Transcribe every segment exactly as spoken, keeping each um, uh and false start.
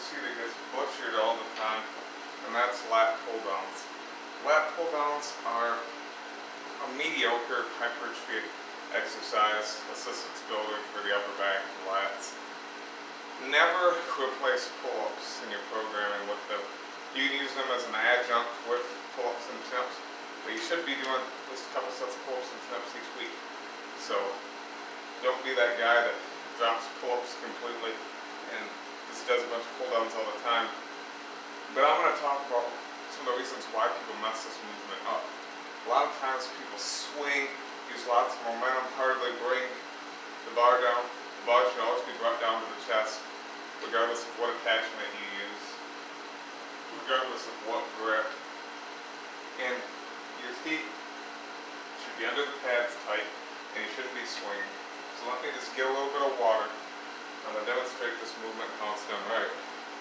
exercise that gets butchered all the time, and that's lat pull downs. Lat pull downs are a mediocre hypertrophy exercise, assistance builder for the upper back and lats. Never replace pull-ups in your programming with them. You can use them as an adjunct with pull-ups and chin-ups, but you should be doing at least a couple sets of pull-ups and chin-ups each week. So don't be that guy that drops pull-ups completely and just does a bunch of pull-downs all the time. But I'm going to talk about some of the reasons why people mess this movement up. A lot of times people swing, use lots of momentum, hardly bring the bar down. The bar should always be brought down to the chest, regardless of what attachment you use, regardless of what grip. And your feet should be under the pads tight, and you shouldn't be swinging. So let me just get a little bit of water. I'm going to demonstrate this movement and how it's done right.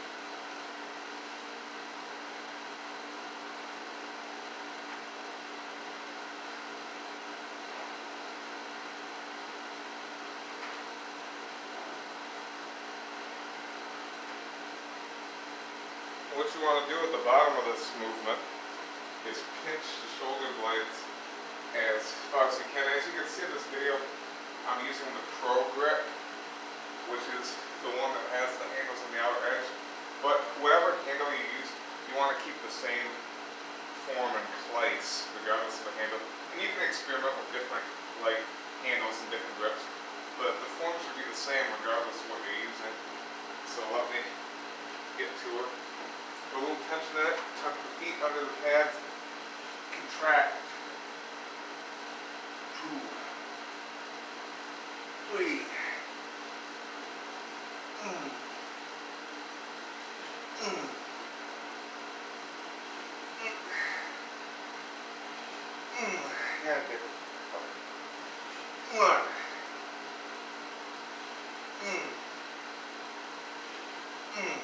What you want to do at the bottom of this movement is pinch the shoulder blades as far as you can. As you can see in this video, I'm using the Pro Grip, which is the one that has the handles on the outer edge. But whatever handle you use, you want to keep the same form in place, regardless of the handle. And you can experiment with different like handles and different grips, but the form should be the same regardless of what you're using. So let me get to it. A little tension in it, tuck the feet under the pads, contract. Two, three. Mm. Mm. Mm. Yeah, baby. One. Mm. Mm.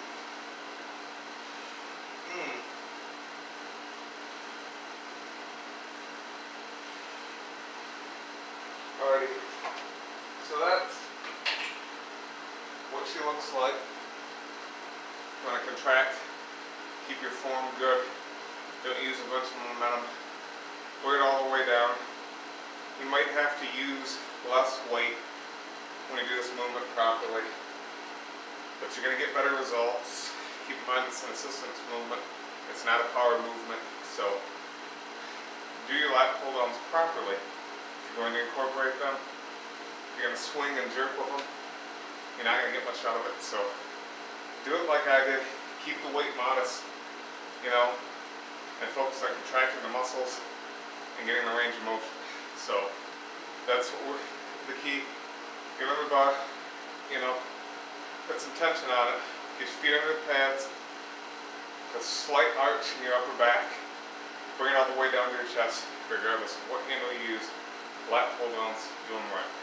Alrighty, so that's what she looks like. You want to contract, keep your form good, don't use a bunch of momentum, bring it all the way down. You might have to use less weight when you do this movement properly, but you're going to get better results. Keep in mind it's an assistance movement, it's not a power movement, so do your lat pull downs properly. You're going to incorporate them, you're going to swing and jerk with them, you're not going to get much out of it. So do it like I did, keep the weight modest, you know, and focus on contracting the muscles and getting the range of motion. So that's what we're, the key. Get under the bar, you know, put some tension on it, get your feet under the pads, a slight arch in your upper back, bring it all the way down to your chest, regardless of what handle you use. Lat pull downs, doing right.